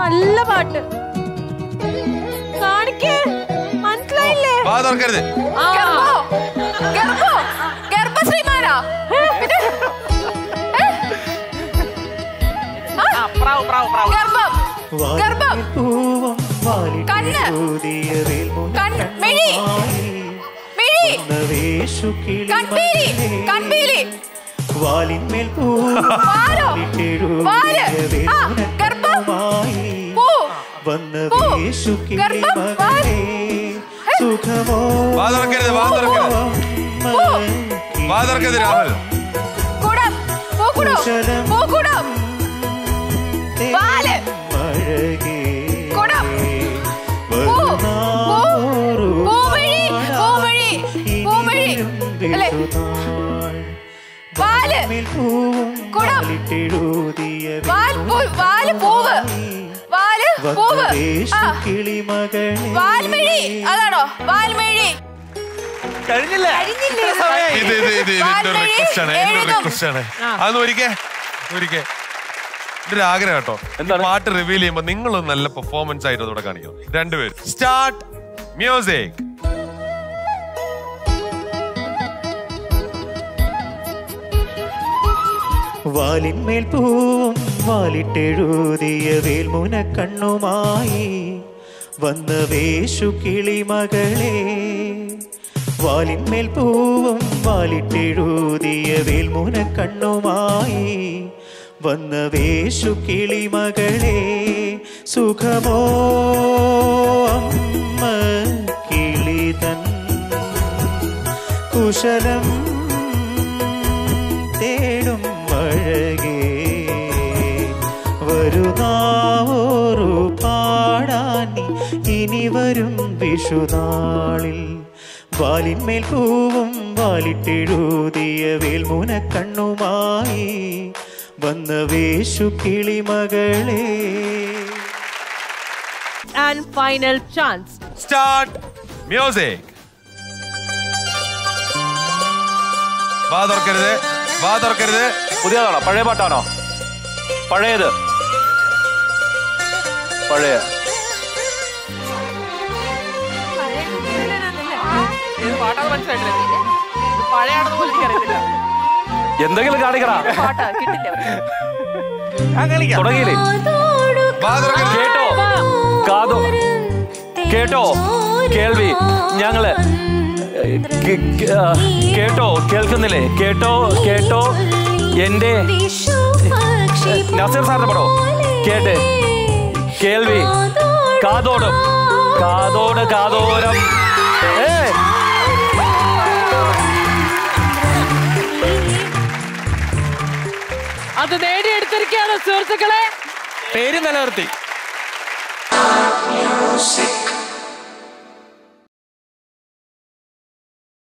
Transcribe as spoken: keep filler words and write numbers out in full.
നല്ല പാട്ട്. കാണിക്കേ, മനസ്സിലായില്ലേ? ഗർഭശ്രീമാരാ ഗർഭം കണ്ണ് മിഴി മിഴി കൺപീലി കൺപീലി വാലിന്മേൽ ഗർഭം പൂ വന്ന സുഖമോ കുടം പൂക്കുടം പൂക്കുടം വാല് കുടം പൂ പൂമിഴി പൂമിഴി പൂമിഴി അല്ലേ വാല് കുടം വാല് വാല് പൂവ് വാല് പൂവ് വാൽമിഴി അതാണോ വാൽമിഴി കഴിഞ്ഞില്ലേ? അതൊന്ന് ഒരിക്കേ ഒരിക്കേ ഒരു ആഗ്രഹം കേട്ടോ. പാട്ട് റിവീൽ ചെയ്യുമ്പോ നിങ്ങളും നല്ല പെർഫോമൻസ് ആയിട്ട് അതോടെ കാണിക്കണം. രണ്ടുപേരും സ്റ്റാർട്ട് മ്യൂസിക്. വാലിന്മേൽ പൂവും വാലിട്ടെഴുതിയ വേൽമുന കണ്ണുമായി വന്ന വേഷു കിളിമകളെ. വാലിന്മേൽ പൂവും വാലിട്ടെഴുതിയ വേൽമുന കണ്ണുമായി വന്ന വേഷു കിളിമകളെ. സുഖമോ അമ്മ കിളിതൻ കുശലം തേടും അഴകേ. വരുന്നാവോരു പാടാനി ഇനി വരും വിഷുനാളിൽ. വാലിന്മേൽ പൂവും വാലിട്ടെഴുതിയ വേൽമുന കണ്ണുമായി വന്ന വേഷു കിളിമകളെ. And final chance. Start music. വാ തുറക്കരുത്, വാ തുറക്കരുത്. പുതിയതാണോ പഴയ പാട്ടാണോ? പഴയത് പഴയ എന്തെങ്കിലും കാണിക്കണ തുടങ്ങിയില്ലേ? കേട്ടോ കാതോ കേട്ടോ കേൾവി ഞങ്ങള് കേട്ടോ കേൾക്കുന്നില്ലേ? കേട്ടോ കേട്ടോ എന്റെ നസീർ സാറിന്റെ പടോ കേട്ട് കേൾവി കാതോടും കാതോട് കാതോരം. അത് നേടിയെടുത്തിരിക്കുകയാണ് സുഹൃത്തുക്കളെ. പേര് നിലനിർത്തി.